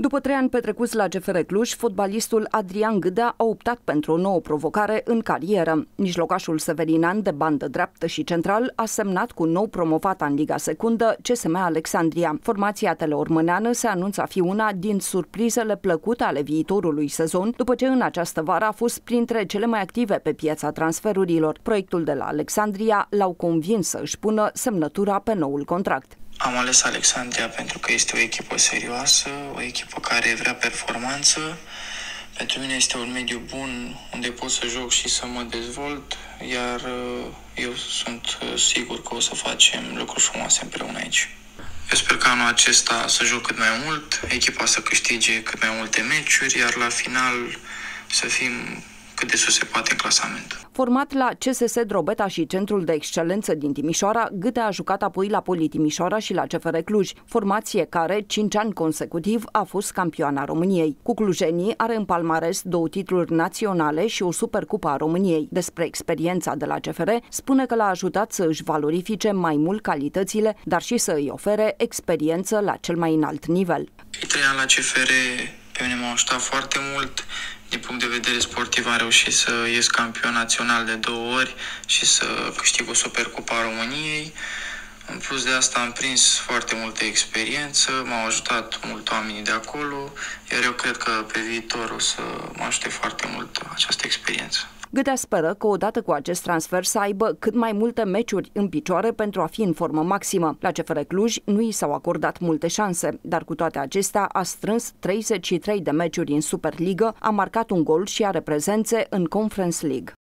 După 3 ani petrecuți la CFR Cluj, fotbalistul Adrian Gâdea a optat pentru o nouă provocare în carieră. Mijlocașul severinean de bandă dreaptă și central a semnat cu nou promovat în Liga Secundă CSM Alexandria. Formația teleormâneană se anunță a fi una din surprizele plăcute ale viitorului sezon, după ce în această vară a fost printre cele mai active pe piața transferurilor. Proiectul de la Alexandria l-au convins să își pună semnătura pe noul contract. Am ales Alexandria pentru că este o echipă serioasă, o echipă care vrea performanță. Pentru mine este un mediu bun unde pot să joc și să mă dezvolt, iar eu sunt sigur că o să facem lucruri frumoase împreună aici. Eu sper că anul acesta să joc cât mai mult, echipa să câștige cât mai multe meciuri, iar la final să fim cât de sus se poate în clasament. Format la CSS Drobeta și Centrul de Excelență din Timișoara, Gâdea a jucat apoi la Poli Timișoara și la CFR Cluj, formație care 5 ani consecutiv a fost campioana României. Cu clujenii are în palmares 2 titluri naționale și o Supercupa a României. Despre experiența de la CFR, spune că l-a ajutat să își valorifice mai mult calitățile, dar și să îi ofere experiență la cel mai înalt nivel. 3 ani la CFR pe mine m-au ajutat foarte mult. Din punct de vedere sportiv am reușit să ies campion național de 2 ori și să câștig o Supercupa a României. În plus de asta am prins foarte multă experiență, m-au ajutat mult oamenii de acolo, iar eu cred că pe viitor o să mă ajute foarte mult această experiență. Gâdea speră că odată cu acest transfer să aibă cât mai multe meciuri în picioare pentru a fi în formă maximă. La CFR Cluj nu i s-au acordat multe șanse, dar cu toate acestea a strâns 33 de meciuri în Superligă, a marcat un gol și are prezențe în Conference League.